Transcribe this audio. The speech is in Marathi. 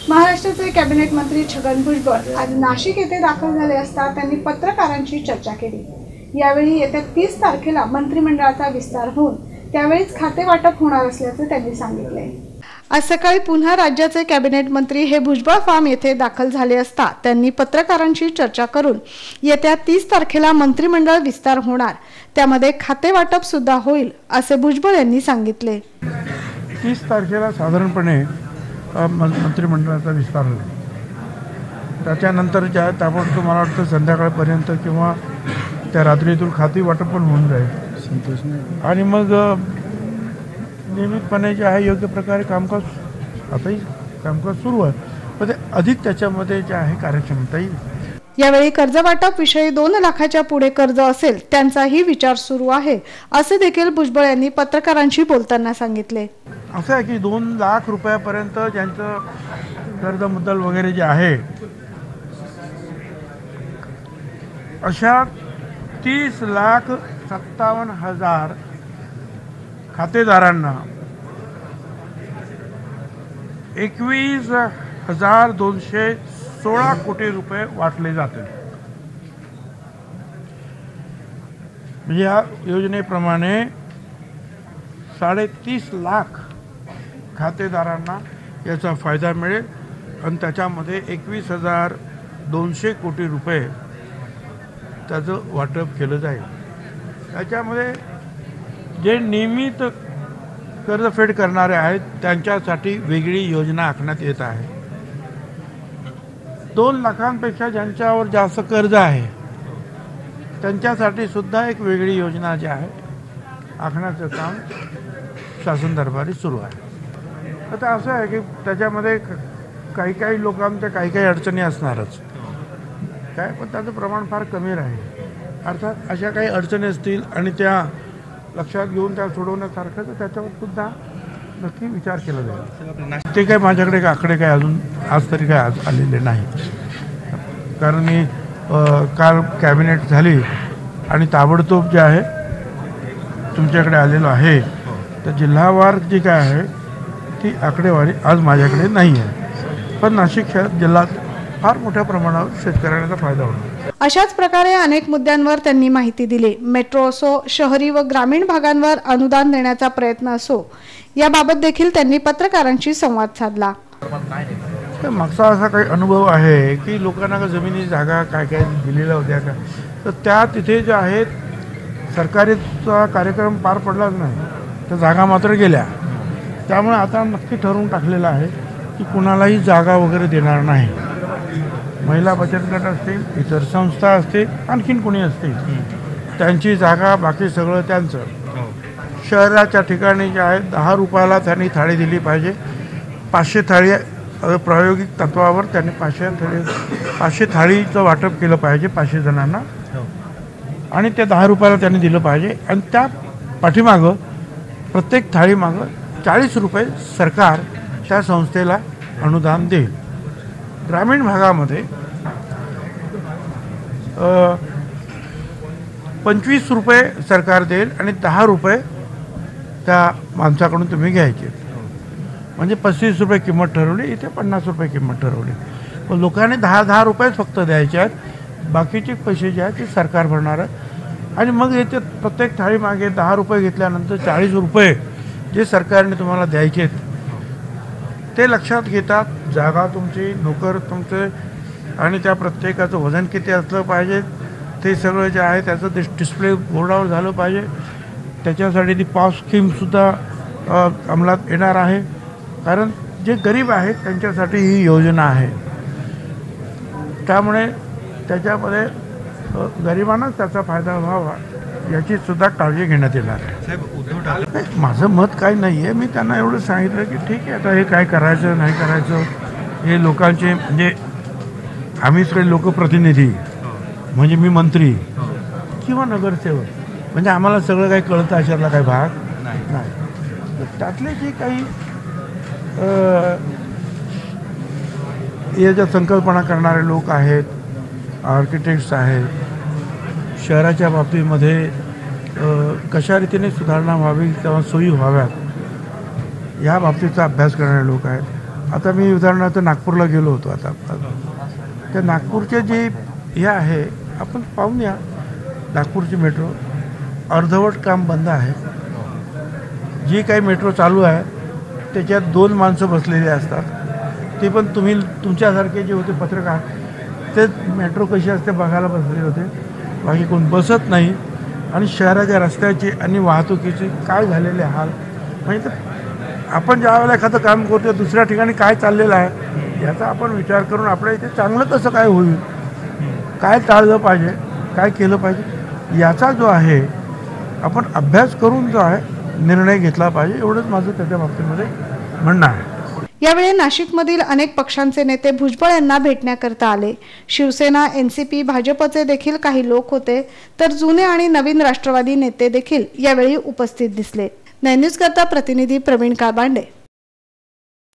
महाराष्ट्राचे कॅबिनेट मंत्री छगन भुजबळ आज नाशिक येथे दाखल झाले असता त्यांनी पत्रकारांची चर्चा केली। यावेळी येत्या 30 तारखेला मंत्रिमंडळाचा विस्तार होऊन त्यावेळीच खाते वाटप होणार असल्याचे त्यांनी सांगितले। आज सकाळी पुन्हा राज्याचे कॅबिनेट मंत्री हे भुजबळ फार्म येथे दाखल झाले असता त्यांनी पत्रकारांशी चर्चा करून येत्या 30 तारखेला मंत्रिमंडळ विस्तार होणार, त्यामध्ये खाते वाटप सुद्धा होईल असे भुजबळ यांनी सांगितले। 30 तारखेला साधारणपणे मंत्रिमंडळाचा विस्तार होईल। त्याच्यानंतर ज्या ताबडतोब मला वाटतं संध्याकाळपर्यंत किंवा त्या रात्रीतून खाती वाटप पण होऊन जाईल आणि मग नियमितपणे जे आहे योग्य प्रकारे कामकाज आताही कामकाज सुरू आहे, पण ते अधिक त्याच्यामध्ये जे आहे कार्यक्षमता येईल। यावेळी कर्ज वाटप विषयी 2 लाखाच्या पुढे कर्ज असेल त्यांचाही विचार सुरू आहे असे देखील भुजबळ यांनी पत्रकारांशी बोलताना सांगितले। असं आहे की 2 लाख रुपयापर्यंत ज्यांचं कर्ज मुद्दल वगैरे जे आहे अशा 30,57,000 खातेदारांना 21,216 कोटी रुपये वाटले जातील। म्हणजे या योजनेप्रमाणे 30.5 लाख खातेदारांना याचा फायदा मिळेल आणि त्याच्यामध्ये 21,200 कोटी रुपये त्याचं वाटप केलं जाईल। त्याच्यामध्ये जे नियमित कर्जफेड करणारे आहेत त्यांच्यासाठी वेगळी योजना आखण्यात येत आहे। 2 लाखांपेक्षा ज्यांच्यावर जास्त कर्ज आहे त्यांच्यासाठी सुद्धा एक वेगळी योजना जी आहे आखण्याचं काम शासन दरबारी सुरू आहे। आता असं आहे की त्याच्यामध्ये काही लोकांच्या काही अडचणी असणारच काय, पण त्याचं प्रमाण फार कमी राहील। अर्थात अशा काही अडचणी असतील आणि त्या लक्षात घेऊन त्या सोडवण्यासारखं तर त्याच्यावर सुद्धा नक्की विचार केला जाईल। ते काय माझ्याकडे आकडे काय अजून आज तरी काय आलेले नाही, कारण मी काल कॅबिनेट झाली आणि ताबडतोब जे आहे तुमच्याकडे आलेलो आहे, तर जिल्हावार जी काय आहे ती आकडेवारी आज माझ्याकडे नाही आहे, पण नाशिक शहर जिल्ह्यात फार मोठ्या प्रमाणावर शेतकऱ्यांचा फायदा होणार। अशाच प्रकारे अनेक मुद्द्यांवर त्यांनी माहिती दिली। मेट्रो असो, शहरी व ग्रामीण भागांवर अनुदान देण्याचा प्रयत्न असो, याबाबत देखील त्यांनी पत्रकारांशी संवाद साधला। मागचा असा काही अनुभव आहे की लोकांना जमिनी जागा काय दिलेल्या होत्या का, तर त्या तिथे ज्या आहेत सरकारीचा कार्यक्रम पार पडलाच नाही, तर जागा मात्र गेल्या। त्यामुळे आता नक्की ठरवून टाकलेलं आहे की कुणालाही जागा वगैरे देणार नाही। महिला बचत गट असतील, इतर संस्था असतील, आणखीन कोणी असतील, त्यांची जागा बाकी सगळं त्यांचं। शहराच्या ठिकाणी जे आहे 10 रुपयाला त्यांनी थाळी दिली पाहिजे। 500 थाळी प्रायोगिक तत्वावर त्यांनी 500 थाळीचं वाटप केलं पाहिजे 500 जणांना आणि त्या 10 रुपयाला त्यांनी दिलं पाहिजे आणि त्या पाठीमागं प्रत्येक थाळीमागं 40 रुपये सरकार त्या संस्थेला अनुदान देईल। ग्रामीण भागामध्ये 25 रुपये सरकार देईल आणि 10 रुपये त्या माणसाकडून तुम्ही घ्यायचे, म्हणजे 35 रुपये किंमत ठरवली, इथे 50 रुपये किंमत ठरवली। पण लोकांनी 10 रुपयेच फक्त द्यायचे आहेत, बाकीचे पैसे जे आहेत ते सरकार भरणार आहे। आणि मग याचे प्रत्येक थाळीमागे 10 रुपये घेतल्यानंतर 40 रुपये जे सरकारने तुम्हाला द्यायचे आहेत ते लक्षात घेतात। जागा तुमची, नोकर तुमचे आणि त्या प्रत्येकाचं वजन किती असलं पाहिजे ते सगळं जे आहे त्याचं डिस्प्ले बोर्डावर झालं पाहिजे। त्याच्यासाठी ती पास स्कीमसुद्धा अंमलात येणार आहे, कारण जे गरीब आहेत त्यांच्यासाठी ही योजना आहे। त्यामुळे त्याच्यामध्ये गरिबांनाच त्याचा फायदा व्हावा याची सुद्धा काळजी घेण्यात येणार आहे। माझं मत काही नाही आहे, मी त्यांना एवढं सांगितलं की ठीक आहे, आता हे काय करायचं नाही करायचं हे लोकांचे, म्हणजे आम्ही सगळे लोकप्रतिनिधी, म्हणजे मी मंत्री किंवा नगरसेवक, म्हणजे आम्हाला सगळं काही कळतं अशातला काही भाग नाही। त्यातले जे काही याच्या संकल्पना करणारे लोक आहेत, आर्किटेक्ट्स आहेत, शहराच्या बाबतीमध्ये कशा रीतीने सुधारणा व्हावी किंवा सोयी व्हाव्यात या बाबतीचा अभ्यास करणारे लोक आहेत। आता मी उदाहरणार्थ नागपूरला गेलो होतो. आता त्या नागपूरचे जे हे आहे आपण पाहून या. नागपूरची मेट्रो अर्धवट काम बंद आहे. जी काही मेट्रो चालू आहे त्याच्यात 2 माणसं बसलेली असतात. ते पण तुम्ही तुमच्यासारखे जे होते पत्रकार ते मेट्रो कशी असते बघायला बसले होते. बाकी कोण बसत नाही. आणि शहराच्या रस्त्याची आणि वाहतुकीचे काय झालेले हाल. म्हणजे आपण ज्या वेळेला एखादं काम करतो दुसऱ्या ठिकाणी काय चाललेलं आहे याचा आपण विचार करून आपल्या इथे चांगलं कसं काय होईल, काय टाळलं पाहिजे, काय केलं पाहिजे याचा जो आहे आपण अभ्यास करून जो आहे निर्णय घेतला पाहिजे. एवढंच माझं त्याच्या बाबतीमध्ये म्हणणं आहे. यावेळी नाशिकमधील अनेक पक्षांचे नेते भुजबळ यांना भेटण्याकरता आले. शिवसेना, एनसीपी, भाजपचे देखील काही लोक होते, तर जुने आणि नवीन राष्ट्रवादी नेते देखील यावेळी उपस्थित दिसले. 9 न्यूज करता प्रतिनिधी प्रवीण काळबांडे.